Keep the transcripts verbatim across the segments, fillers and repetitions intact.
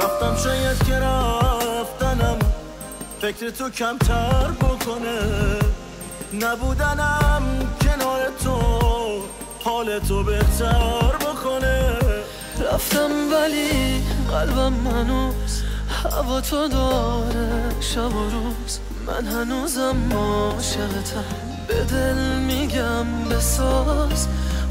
رفتم شاید که رفتنم فکر تو کمتر بکنه، نبودنم کنار تو حال تو بهتر بکنه. رفتم ولی قلبم هنوز هوا تو داره شب و روز، من هنوزم عاشقتم، به دل میگم بساز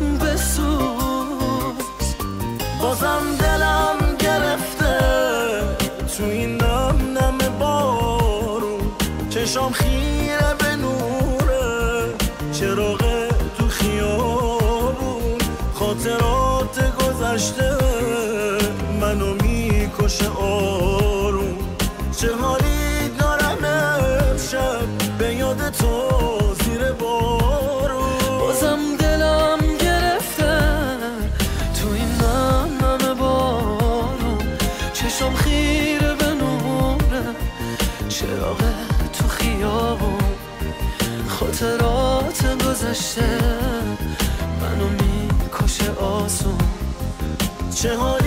بسوز. بازم دلم گرفته تو این نم نم بارون، چشام خیره به نوره چراغ تو خیابون، خاطرات گذشته منو میکشه آروم. چه حالی دارم امشب به یاد تو زیر بارون. بازم دلم گرفته تو این نم نم بارون، چشم خیره به نوره چراغ تو خیابون، خاطرات گذشته منو میکشه آسون. چه